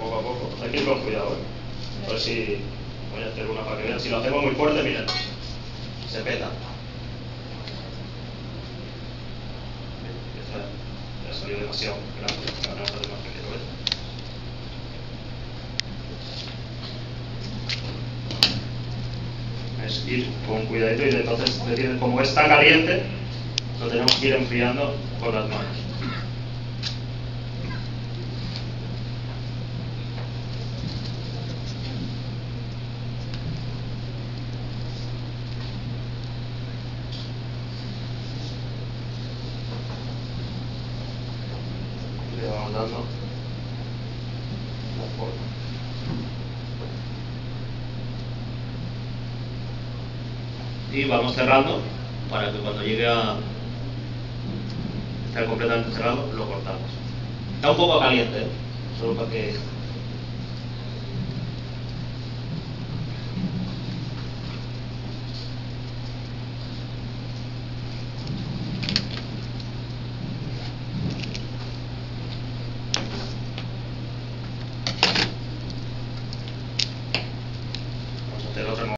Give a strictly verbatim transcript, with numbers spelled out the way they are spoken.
poco a poco. Hay que ir con cuidado, ¿eh? A ver si voy a hacer una para que vean. Si lo hacemos muy fuerte, miren, se peta. Ya ha salido demasiado grande. Ahora vamos a hacer más pequeño, ¿ves? Es ir con cuidadito y entonces, decir, como está caliente, lo tenemos que ir enfriando con las manos. Le vamos dando la forma. Y vamos cerrando para que cuando llegue a estar completamente cerrado lo cortamos. Está un poco caliente, ¿eh? Solo para que